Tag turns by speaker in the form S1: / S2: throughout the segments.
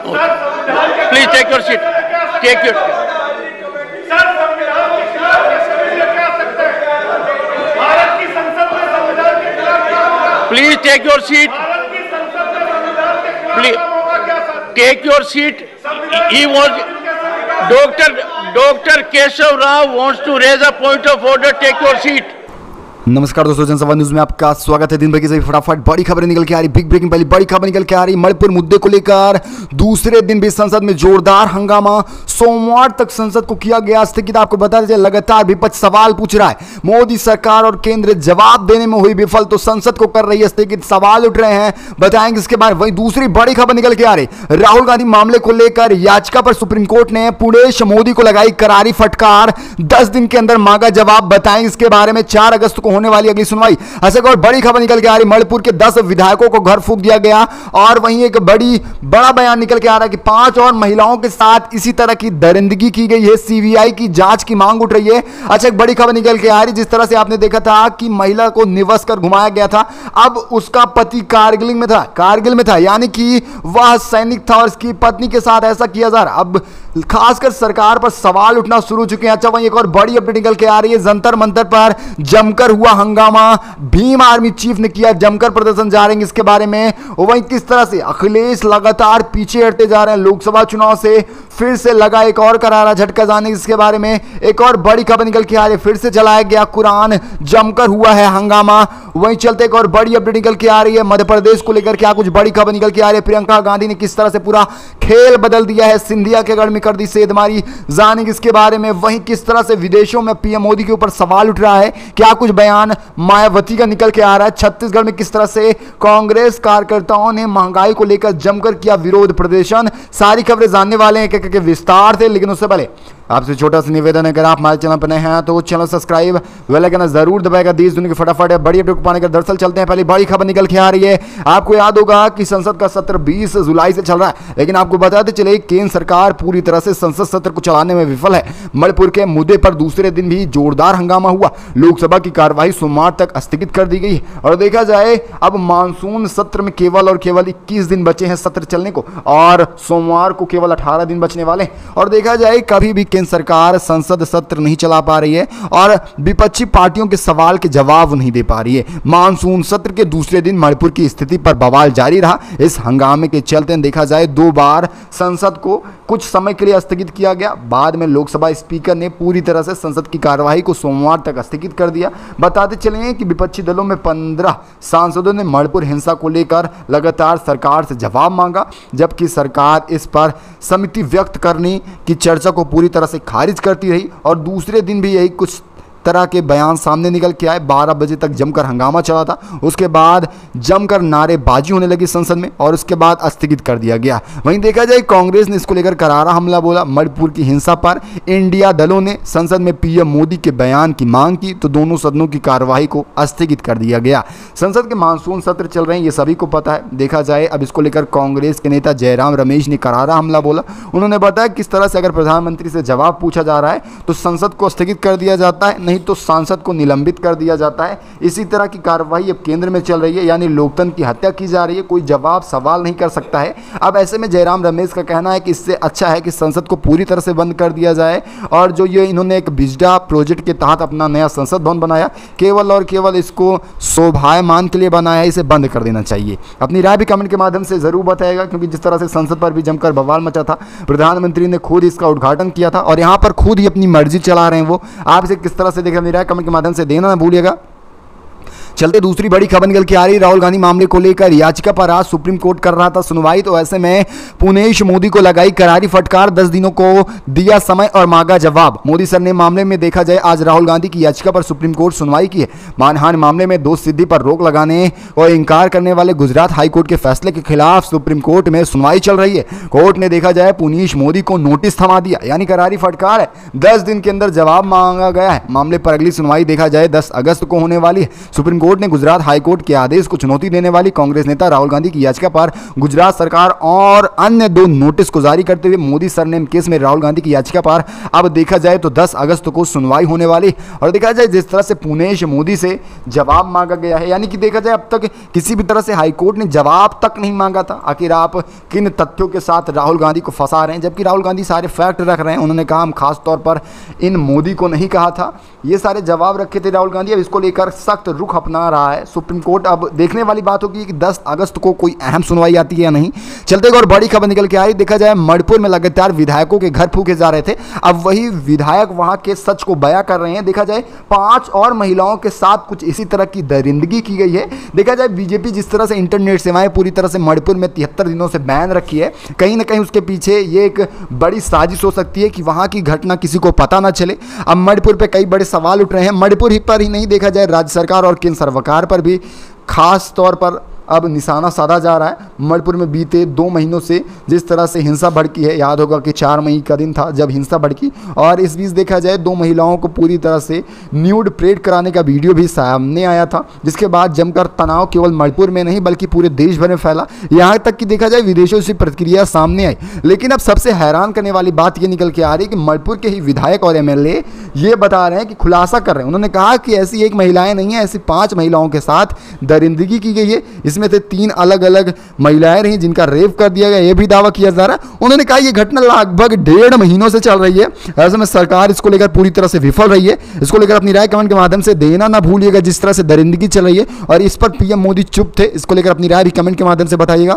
S1: Please take your seat, take your, please take your seat, please take your seat. He was Dr. Keshav Rao wants to raise a point of order. Take your seat.
S2: नमस्कार दोस्तों, जनसंवाद news में आपका स्वागत है। दिन भर की सभी फटाफट बड़ी खबरें निकल के आ रही, बिग ब्रेकिंग पहली बड़ी खबर निकल के आ रही। मणिपुर मुद्दे को लेकर दूसरे दिन भी संसद में जोरदार हंगामा। सोमवार तक संसद को किया गया स्थगित। आपको बता दें, लगातार विपक्ष सवाल पूछ रहा है, मोदी सरकार और केंद्र जवाब देने में हुई विफल, तो संसद को कर रही है स्थगित। सवाल उठ रहे हैं, बताएंगे इसके बारे में। वहीं दूसरी बड़ी खबर निकल के आ रही, राहुल गांधी मामले को लेकर याचिका पर सुप्रीम कोर्ट ने पुणेश मोदी को लगाई करारी फटकार। 10 दिन के अंदर मांगा जवाब, बताएंगे इसके बारे में। 4 अगस्त को होने वाली अगली सुनवाई। ऐसे और बड़ी खबर निकल के आ रही, मणिपुर के 10 विधायकों को घर फूंक दिया गया। और वहीं एक बड़ा बयान निकल के आ रहा है कि 5 और महिलाओं के साथ इसी तरह की दरिंदगी की गई है। सीबीआई की जांच की मांग उठ रही है। अच्छा, एक बड़ी खबर निकल के आ रही, जिस तरह से आपने देखा था कि महिला को निवस कर घुमाया गया था, अब उसका पति कारगिल में था, यानी कि वह सैनिक था और उसकी पत्नी के साथ ऐसा किया जा रहा। अब खासकर सरकार पर सवाल उठना शुरू हो चुके हैं। अच्छा, वहीं एक और बड़ी अपडेट निकल के आ रही है, जंतर मंतर पर जमकर हुआ हंगामा। भीम आर्मी चीफ ने किया जमकर प्रदर्शन, जा रहे हैं इसके बारे में। वहीं किस तरह से अखिलेश लगातार पीछे हटते जा रहे हैं, लोकसभा चुनाव से फिर से लगा एक और करारा झटका, जाने इसके बारे में। एक और बड़ी खबर निकल के आ रही है, फिर से चलाया गया कुरान, जमकर हुआ है हंगामा। वहीं चलते एक और बड़ी अपडेट निकल के आ रही है, मध्य प्रदेश को लेकर क्या कुछ बड़ी खबर निकल के आ रही है। प्रियंका गांधी ने किस तरह से पूरा खेल बदल दिया है, सिंधिया के गढ़ में कर दी सेधमारी, जाने इसके बारे में। वहीं किस तरह से विदेशों में पीएम मोदी के ऊपर सवाल उठ रहा है, क्या कुछ बयान मायावती का निकल के आ रहा है। छत्तीसगढ़ में किस तरह से कांग्रेस कार्यकर्ताओं ने महंगाई को लेकर जमकर किया विरोध प्रदर्शन, सारी खबरें जानने वाले हैं के विस्तार थे। लेकिन उससे पहले आपसे छोटा सा निवेदन है, अगर आप हमारे चैनल पर नए हैं तो चैनल सब्सक्राइब, बेल आइकन जरूर दबाएगा। देश दुनिया की फटाफट है बड़ी अपडेट को पाने का। दरअसल चलते हैं, पहले बड़ी खबर निकल के आ रही है। आपको याद होगा कि संसद का सत्र 20 जुलाई से चल रहा है, लेकिन आपको बताते चले केंद्र सरकार पूरी तरह से संसद सत्र को चलाने में विफल है। मणिपुर के मुद्दे पर दूसरे दिन भी जोरदार हंगामा हुआ। लोकसभा की कार्यवाही सोमवार तक स्थगित कर दी गई। और देखा जाए, अब मानसून सत्र में केवल 21 दिन बचे हैं सत्र चलने को, और सोमवार को केवल 18 दिन बचने वाले। और देखा जाए, कभी भी सरकार संसद सत्र नहीं चला पा रही है और विपक्षी पार्टियों के सवाल के जवाब नहीं दे पा रही है। मानसून सत्र के दूसरे दिन मणिपुर की स्थिति पर बवाल जारी रहा। इस हंगामे के चलते देखा जाए, 2 बार संसद को कुछ समय के लिए स्थगित किया गया। बाद में लोकसभा स्पीकर ने पूरी तरह से संसद की कार्यवाही को सोमवार तक स्थगित कर दिया। बताते चले कि विपक्षी दलों में 15 सांसदों ने मणिपुर हिंसा को लेकर लगातार सरकार से जवाब मांगा, जबकि सरकार इस पर सहमति व्यक्त करने की चर्चा को पूरी तरह से खारिज करती रही। और दूसरे दिन भी यही कुछ तरह के बयान सामने निकल के आए। 12 बजे तक जमकर हंगामा चला था, उसके बाद जमकर नारेबाजी होने लगी संसद में और उसके बाद स्थगित कर दिया गया। वहीं देखा जाए, कांग्रेस ने इसको लेकर करारा हमला बोला। मणिपुर की हिंसा पर इंडिया दलों ने संसद में पीएम मोदी के बयान की मांग की, तो दोनों सदनों की कार्यवाही को स्थगित कर दिया गया। संसद के मानसून सत्र चल रहे हैं, ये सभी को पता है। देखा जाए, अब इसको लेकर कांग्रेस के नेता जयराम रमेश ने करारा हमला बोला। उन्होंने बताया किस तरह से अगर प्रधानमंत्री से जवाब पूछा जा रहा है तो संसद को स्थगित कर दिया जाता है, नहीं तो सांसद को निलंबित कर दिया जाता है। इसी तरह की कार्रवाई अब केंद्र में चल रही है, यानी लोकतंत्र की हत्या की जा रही है। कोई जवाब सवाल नहीं कर सकता है। अब ऐसे में जयराम रमेश का कहना है कि इससे अच्छा है कि संसद को पूरी तरह से बंद कर दिया जाए। और जो ये इन्होंने एक बिजडा प्रोजेक्ट के तहत अपना नया संसद भवन बनाया, केवल और केवल इसको शोभायमान के लिए बनाया, इसे बंद कर देना चाहिए। अपनी राय भी कमेंट के माध्यम से जरूर बताएगा, क्योंकि जिस तरह से संसद पर भी जमकर बवाल मचा था, प्रधानमंत्री ने खुद इसका उद्घाटन किया था और यहाँ पर खुद ही अपनी मर्जी चला रहे हैं वो। आप इसे किस तरह से देख रहे हैं, कमेंट के माध्यम से देना ना भूलिएगा। चलते दूसरी बड़ी खबर निकल के आ रही, राहुल गांधी मामले को लेकर याचिका पर आज सुप्रीम कोर्ट कर रहा था सुनवाई, तो ऐसे में पुणेश मोदी को लगाई करारी फटकार। 10 दिनों को दिया समय और मांगा जवाब। मोदी सर ने मामले में देखा जाए, आज राहुल गांधी की याचिका पर सुप्रीम कोर्ट सुनवाई की है। मानहानि मामले में दोष सिद्धि पर रोक लगाने और इंकार करने वाले गुजरात हाईकोर्ट के फैसले के खिलाफ सुप्रीम कोर्ट में सुनवाई चल रही है। कोर्ट ने देखा जाए, पुणेश मोदी को नोटिस थमा दिया, यानी करारी फटकार है। 10 दिन के अंदर जवाब मांगा गया है। मामले पर अगली सुनवाई देखा जाए 10 अगस्त को होने वाली है। सुप्रीम कोर्ट ने गुजरात हाई कोर्ट के आदेश को चुनौती देने वाली कांग्रेस नेता राहुल गांधी की याचिका पर गुजरात सरकार और अन्य 2 नोटिस को जारी करते हुए मोदी सरनेम केस में राहुल गांधी की याचिका पर अब देखा जाए तो 10 अगस्त को सुनवाई होने वाली। और देखा जाए जिस तरह से पुनेश मोदी से जवाब मांगा गया है, यानी कि देखा जाए अब तक किसी भी तरह से हाईकोर्ट ने जवाब तक नहीं मांगा था आखिर आप किन तथ्यों के साथ राहुल गांधी को फंसा रहे हैं, जबकि राहुल गांधी सारे फैक्ट रख रहे हैं। उन्होंने कहा हम खास तौर पर इन मोदी को नहीं कहा था, ये सारे जवाब रखे थे राहुल गांधी। अब इसको लेकर सख्त रुख अपना रहा है सुप्रीम कोर्ट। अब देखने वाली बात होगी कि 10 अगस्त को कोई अहम सुनवाई आती है या नहीं। चलते और बड़ी खबर निकल के आई, देखा जाए मणिपुर में लगातार विधायकों के घर फूके जा रहे थे, अब वही विधायक वहां के सच को बयां कर रहे हैं। देखा जाए 5 और महिलाओं के साथ कुछ इसी तरह की दरिंदगी की गई है। देखा जाए बीजेपी जिस तरह से इंटरनेट सेवाएं पूरी तरह से मणिपुर में 73 दिनों से बैन रखी है, कहीं ना कहीं उसके पीछे ये एक बड़ी साजिश हो सकती है कि वहां की घटना किसी को पता ना चले। अब मणिपुर पे कई बड़े सवाल उठ रहे हैं, मणिपुर ही पर ही नहीं, देखा जाए राज्य सरकार और केंद्र सरकार पर भी खास तौर पर अब निशाना साधा जा रहा है। मणिपुर में बीते 2 महीनों से जिस तरह से हिंसा भड़की है, याद होगा कि 4 मई का दिन था जब हिंसा भड़की, और इस बीच देखा जाए 2 महिलाओं को पूरी तरह से न्यूड परेड कराने का वीडियो भी सामने आया था, जिसके बाद जमकर तनाव केवल मणिपुर में नहीं बल्कि पूरे देश भर में फैला, यहाँ तक कि देखा जाए विदेशों से प्रतिक्रिया सामने आई। लेकिन अब सबसे हैरान करने वाली बात ये निकल के आ रही है कि मणिपुर के ही विधायक और MLA ये बता रहे हैं कि खुलासा कर रहे हैं। उन्होंने कहा कि ऐसी एक महिलाएं नहीं है, ऐसी 5 महिलाओं के साथ दरिंदगी की गई है, इसमें से 3 अलग अलग महिलाएं रही जिनका रेप कर दिया गया, यह भी दावा किया जा रहा है। उन्होंने कहा यह घटना लगभग 1.5 महीनों से चल रही है, ऐसे में सरकार इसको लेकर पूरी तरह से विफल रही है। इसको लेकर अपनी राय कमेंट के माध्यम से देना ना भूलिएगा। जिस तरह से दरिंदगी चल रही है और इस पर PM मोदी चुप थे, इसको लेकर अपनी राय भी कमेंट के माध्यम से बताइएगा।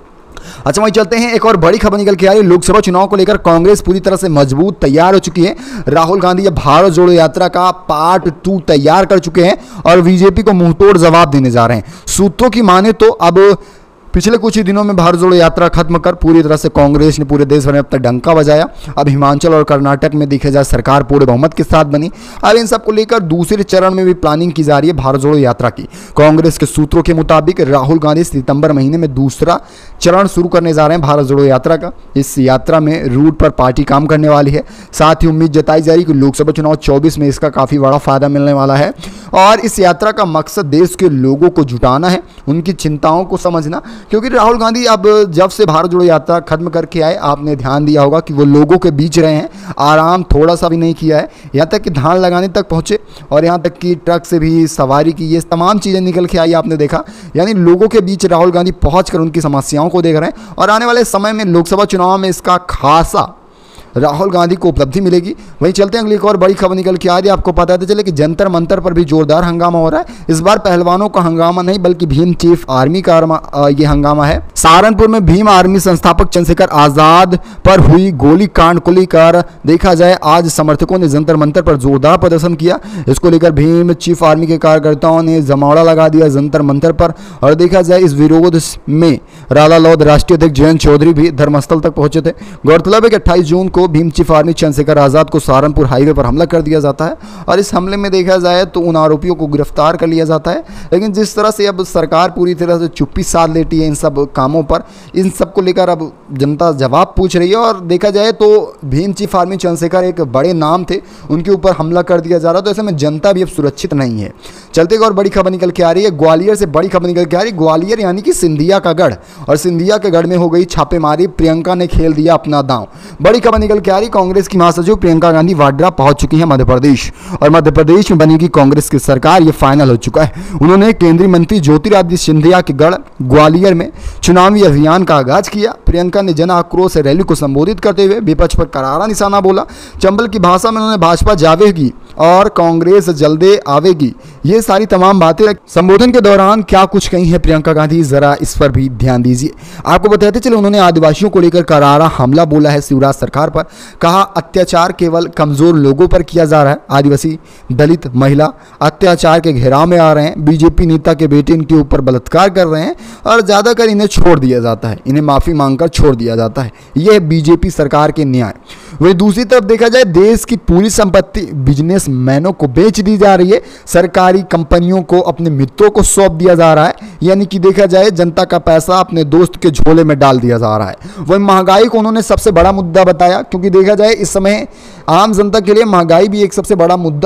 S2: अच्छा वहीं चलते हैं, एक और बड़ी खबर निकल के आ रही है। लोकसभा चुनाव को लेकर कांग्रेस पूरी तरह से मजबूत तैयार हो चुकी है। राहुल गांधी अब भारत जोड़ो यात्रा का पार्ट 2 तैयार कर चुके हैं और बीजेपी को मुंहतोड़ जवाब देने जा रहे हैं। सूत्रों की माने तो अब पिछले कुछ ही दिनों में भारत जोड़ो यात्रा खत्म कर पूरी तरह से कांग्रेस ने पूरे देश भर में अब तक डंका बजाया। अब हिमाचल और कर्नाटक में देखा जाए सरकार पूरे बहुमत के साथ बनी। अब इन सब को लेकर दूसरे चरण में भी प्लानिंग की जा रही है भारत जोड़ो यात्रा की। कांग्रेस के सूत्रों के मुताबिक राहुल गांधी सितंबर महीने में दूसरा चरण शुरू करने जा रहे हैं भारत जोड़ो यात्रा का। इस यात्रा में रूट पर पार्टी काम करने वाली है। साथ ही उम्मीद जताई जा रही है कि लोकसभा चुनाव 24 में इसका काफ़ी बड़ा फायदा मिलने वाला है। और इस यात्रा का मकसद देश के लोगों को जुटाना है, उनकी चिंताओं को समझना, क्योंकि राहुल गांधी अब जब से भारत जोड़ो यात्रा खत्म करके आए, आपने ध्यान दिया होगा कि वो लोगों के बीच रहे हैं, आराम थोड़ा सा भी नहीं किया है, यहाँ तक कि धान लगाने तक पहुँचे और यहाँ तक कि ट्रक से भी सवारी की, ये तमाम चीज़ें निकल के आई, आपने देखा। यानी लोगों के बीच राहुल गांधी पहुँच कर उनकी समस्याओं को देख रहे हैं और आने वाले समय में लोकसभा चुनाव में इसका खासा राहुल गांधी को उपलब्धि मिलेगी। वहीं चलते हैं अगली एक और बड़ी खबर निकल के आ रही है। आपको पता चले कि जंतर मंतर पर भी जोरदार हंगामा हो रहा है। इस बार पहलवानों का हंगामा नहीं बल्कि भीम चीफ आर्मी का ये हंगामा है। सहारनपुर में भीम आर्मी संस्थापक चंद्रशेखर आजाद पर हुई गोली कांड को लेकर देखा जाए आज समर्थकों ने जंतर मंतर पर जोरदार प्रदर्शन किया। इसको लेकर भीम चीफ आर्मी के कार्यकर्ताओं ने जमावड़ा लगा दिया जंतर मंतर पर। और देखा जाए इस विरोध में रालालौद राष्ट्रीय अध्यक्ष जयंत चौधरी भी धर्मस्थल तक पहुंचे थे। गौरतलब है कि 28 जून को भीम चीफ आर्मी चंद्रशेखर आजाद को सहारनपुर हाईवे पर हमला कर दिया जाता है और इस हमले में देखा जाए तो उन आरोपियों को गिरफ्तार कर लिया जाता है। लेकिन जिस तरह से अब सरकार पूरी तरह से चुप्पी साध लेती है इन सब कामों पर, इन सब को लेकर अब जनता जवाब पूछ रही है। और देखा जाए तो भीम चीफ आर्मी चंद्रशेखर एक बड़े नाम थे, उनके ऊपर हमला कर दिया जा रहा, तो ऐसे में जनता भी अब सुरक्षित नहीं है। चलते और बड़ी खबर निकल के आ रही है, ग्वालियर से बड़ी खबर निकल के आ रही है। ग्वालियर यानी कि सिंधिया का गढ़, और सिंधिया के गढ़ में हो गई छापेमारी, प्रियंका ने खेल दिया अपना दांव। बड़ी खबर निकल के आ रही, कांग्रेस की महासचिव प्रियंका गांधी वाड्रा पहुंच चुकी हैं मध्य प्रदेश और मध्य प्रदेश में बनेगी कांग्रेस की सरकार, ये फाइनल हो चुका है। उन्होंने केंद्रीय मंत्री ज्योतिरादित्य सिंधिया के गढ़ ग्वालियर में चुनावी अभियान का आगाज किया। प्रियंका ने जन आक्रोश रैली को संबोधित करते हुए विपक्ष पर करारा निशाना बोला। चंबल की भाषा में उन्होंने भाजपा जावेगी और कांग्रेस जल्दे आवेगी, ये सारी तमाम बातें संबोधन के दौरान क्या कुछ कही है प्रियंका गांधी, जरा इस पर भी ध्यान दीजिए। आपको बताते चले उन्होंने आदिवासियों को लेकर करारा हमला बोला है शिवराज सरकार पर। कहा अत्याचार केवल कमजोर लोगों पर किया जा रहा है, आदिवासी दलित महिला अत्याचार के घेराव में आ रहे हैं, बीजेपी नेता के बेटे इनके ऊपर बलात्कार कर रहे हैं और ज्यादातर इन्हें छोड़ दिया जाता है, इन्हें माफी मांगकर छोड़ दिया जाता है, यह बीजेपी सरकार के न्याय। वही दूसरी तरफ देखा जाए देश की पूरी संपत्ति बिजनेसमैनों को बेच दी जा रही है, सरकारी कंपनियों को अपने मित्रों को सौंप दिया जा रहा है, यानी कि देखा जाए जनता का पैसा अपने दोस्त के झोले में डाल दिया जा रहा है। वही महंगाई को उन्होंने सबसे बड़ा मुद्दा बताया, क्योंकि देखा जाए इस समय आम जनता के लिए महंगाई भी एक सबसे बड़ा मुद्दा है।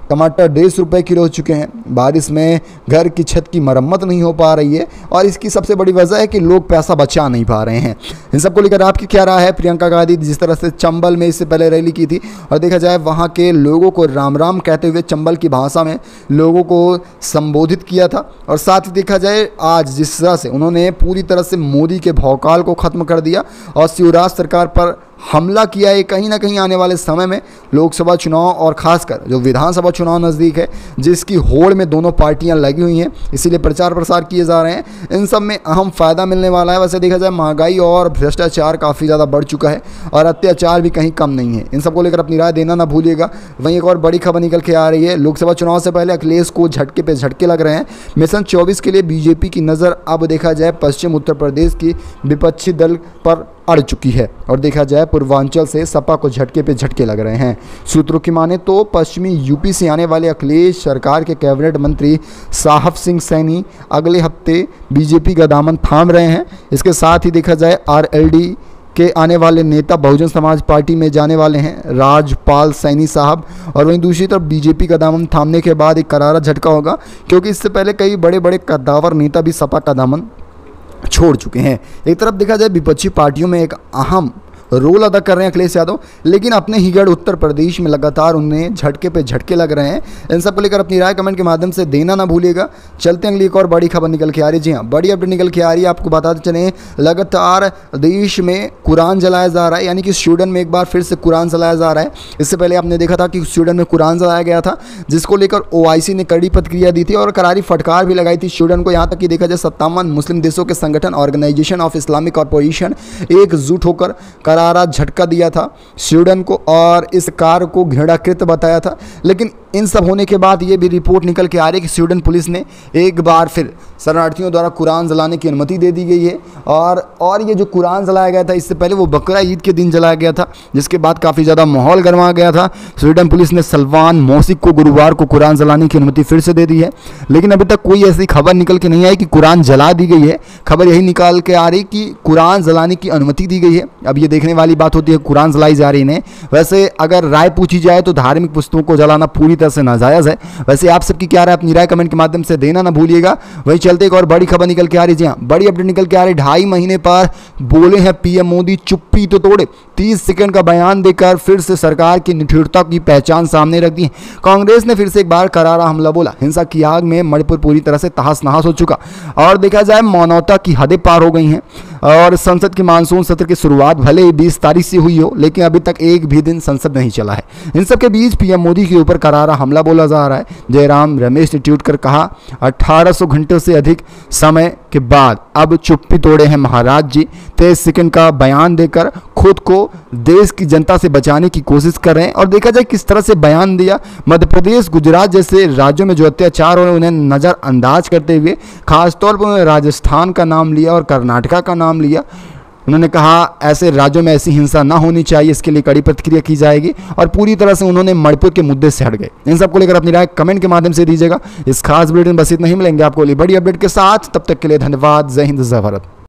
S2: टमाटर 150 रुपये किलो हो चुके हैं। बारिश में घर की छत की मरम्मत नहीं हो पा रही है और इसकी सबसे बड़ी वजह है कि लोग पैसा बचा नहीं पा रहे हैं। इन सबको लेकर आपकी क्या राय है? प्रियंका गांधी जिस तरह से चंबल में इससे पहले रैली की थी और देखा जाए वहाँ के लोगों को राम राम कहते हुए चंबल की भाषा में लोगों को संबोधित किया था, और साथ ही देखा जाए आज जिस तरह से उन्होंने पूरी तरह से मोदी के भौकाल को ख़त्म कर दिया और शिवराज सरकार पर हमला किया है। कहीं ना कहीं आने वाले समय में लोकसभा चुनाव और खासकर जो विधानसभा चुनाव नज़दीक है जिसकी होड़ में दोनों पार्टियां लगी हुई हैं, इसीलिए प्रचार प्रसार किए जा रहे हैं। इन सब में अहम फ़ायदा मिलने वाला है। वैसे देखा जाए महंगाई और भ्रष्टाचार काफ़ी ज़्यादा बढ़ चुका है और अत्याचार भी कहीं कम नहीं है। इन सबको लेकर अपनी राय देना ना भूलिएगा। वहीं एक और बड़ी खबर निकल के आ रही है, लोकसभा चुनाव से पहले अखिलेश को झटके पे झटके लग रहे हैं। मिशन 24 के लिए बीजेपी की नज़र अब देखा जाए पश्चिम उत्तर प्रदेश की विपक्षी दल पर अड़ चुकी है और देखा जाए पूर्वांचल से सपा को झटके पे झटके लग रहे हैं। सूत्रों की माने तो पश्चिमी यूपी से आने वाले अखिलेश सरकार के कैबिनेट मंत्री साहब सिंह सैनी अगले हफ्ते बीजेपी का दामन थाम रहे हैं। इसके साथ ही देखा जाए आरएलडी के आने वाले नेता बहुजन समाज पार्टी में जाने वाले हैं राजपाल सैनी साहब, और वहीं दूसरी तरफ बीजेपी का दामन थामने के बाद एक करारा झटका होगा क्योंकि इससे पहले कई बड़े बड़े कद्दावर नेता भी सपा का दामन छोड़ चुके हैं। एक तरफ देखा जाए विपक्षी पार्टियों में एक अहम रोल अदा कर रहे हैं अखिलेश यादव, लेकिन अपने ही गढ़ उत्तर प्रदेश में लगातार उन्हें झटके पे झटके लग रहे हैं। इन सबको लेकर अपनी राय कमेंट के माध्यम से देना ना भूलिएगा। चलते हैं अगली एक और बड़ी खबर निकल के आ रही है। जी हाँ, बड़ी अपडेट निकल के आ रही है। आपको बताते चलें लगातार देश में कुरान जलाया जा रहा है, यानी कि स्वीडन में एक बार फिर से कुरान जलाया जा रहा है। इससे पहले आपने देखा था कि स्वीडन में कुरान जलाया गया था, जिसको लेकर OIC ने कड़ी प्रतिक्रिया दी थी और करारी फटकार भी लगाई थी स्वीडन को। यहाँ तक कि देखा जाए 57 मुस्लिम देशों के संगठन ऑर्गेनाइजेशन ऑफ इस्लामिक कॉर्पोरेशन एकजुट होकर करारा झटका दिया था स्वीडन को और इस कार्य को घृणाकृत बताया था। लेकिन इन सब होने के बाद ये भी रिपोर्ट निकल के आ रही है कि स्वीडन पुलिस ने एक बार फिर शरणार्थियों द्वारा कुरान जलाने की अनुमति दे दी गई है। और ये जो कुरान जलाया गया था इससे पहले वो बकरा ईद के दिन जलाया गया था, जिसके बाद काफ़ी ज़्यादा माहौल गर्मा गया था। स्वीडन पुलिस ने सलमान मोसिक को गुरुवार को कुरान जलाने की अनुमति फिर से दे दी है, लेकिन अभी तक कोई ऐसी खबर निकल के नहीं आई कि कुरान जला दी गई है। खबर यही निकाल के आ रही कि कुरान जलाने की अनुमति दी गई है। अब ये देखने वाली बात होती है कुरान जलाई जा रही है। वैसे अगर राय पूछी जाए तो धार्मिक पुस्तकों को जलाना पूरी तरह से नाजायज़ है। वैसे आप सबकी क्या राय? अपनी राय कमेंट के माध्यम से देना ना भूलिएगा। वही चलते एक और बड़ी खबर निकल के आ रही है। जी हाँ, बड़ी अपडेट निकल के आ रही है। 2.5 महीने पर बोले हैं पीएम मोदी, चुप्पी तो तोड़े। 30 सेकंड का बयान देकर फिर से सरकार की निठुरता की पहचान सामने रख दी है। कांग्रेस ने फिर से एक बार करारा हमला बोला। हिंसा की आग में मणिपुर पूरी तरह से तहस नहस हो चुका और देखा जाए मानवता की हदें पार हो गई हैं। और संसद के मानसून सत्र की शुरुआत भले ही 20 तारीख से हुई हो, लेकिन अभी तक एक भी दिन संसद नहीं चला है। इन सब के बीच पीएम मोदी के ऊपर करारा हमला बोला जा रहा है। जयराम रमेश ने ट्वीट कर कहा 1800 घंटों से अधिक समय के बाद अब चुप्पी तोड़े हैं महाराज जी। 23 सेकंड का बयान देकर खुद को देश की जनता से बचाने की कोशिश कर रहे हैं। और देखा जाए किस तरह से बयान दिया। मध्य प्रदेश, गुजरात जैसे राज्यों में जो अत्याचार हो रहे हैं उन्हें नज़रअंदाज करते हुए खासतौर पर राजस्थान का नाम लिया और कर्नाटका का नाम लिया। उन्होंने कहा ऐसे राज्यों में ऐसी हिंसा ना होनी चाहिए, इसके लिए कड़ी प्रतिक्रिया की जाएगी। और पूरी तरह से उन्होंने मणिपुर के मुद्दे से हट गए। इन सबको लेकर अपनी राय कमेंट के माध्यम से दीजिएगा। इस खास बुलेटिन बस इतना ही, मिलेंगे आपको बड़ी अपडेट के साथ। तब तक के लिए धन्यवाद। जय हिंद, जय भारत।